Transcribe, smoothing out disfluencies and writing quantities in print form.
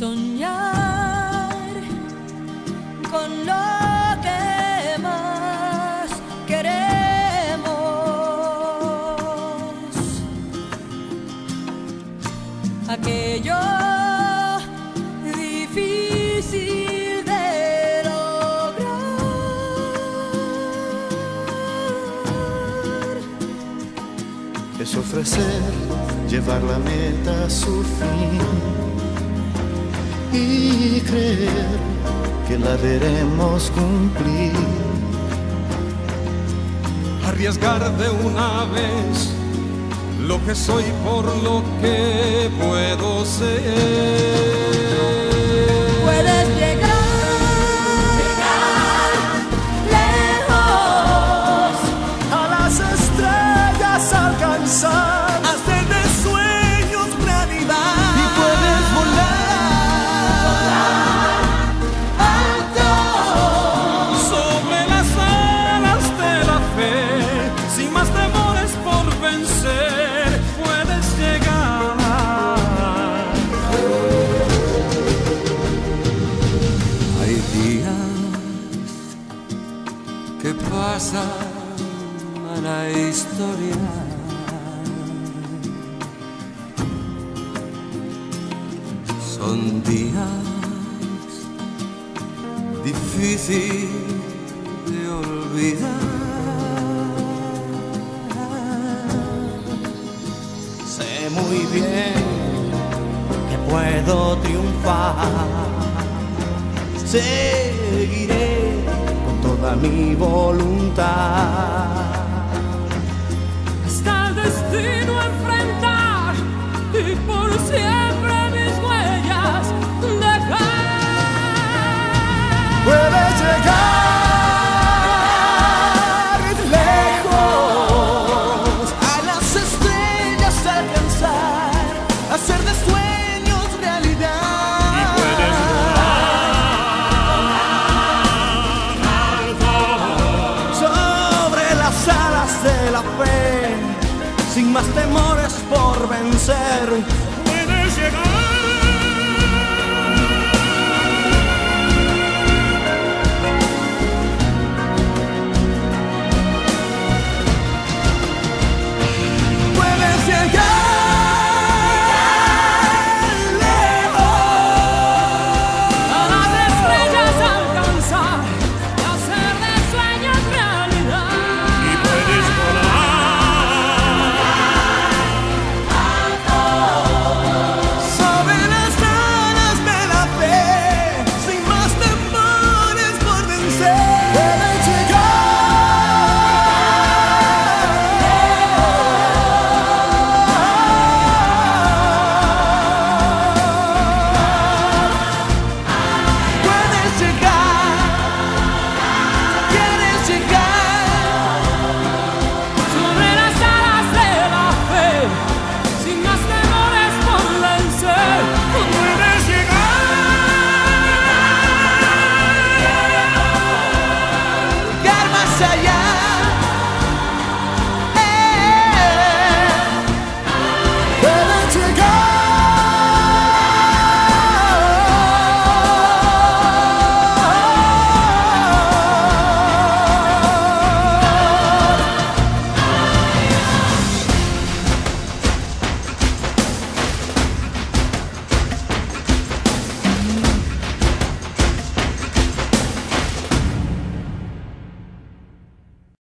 soñar con lo que más queremos, aquello difícil de lograr. Es ofrecer, llevar la meta a su fin y creer que la veremos cumplir. Arriesgar de una vez lo que soy por lo que puedo ser. Puedes llegar lejos, A las estrellas alcanzar, Hacer de sueños realidad. y puedes volar alto, Sobre las alas de la fe, sin más temores por vencer, puedes llegar. Hay días que pasan a la historia. Son días difíciles de olvidar. Sé muy bien que puedo triunfar. Seguiré con toda mi voluntad. hasta el destino enfrentar y por siempre mis huellas dejar. puedes llegar lejos, A las estrellas alcanzar, hacer de sueños realidad. Y puedes Sobre las alas de la fe, sin más temores por vencer,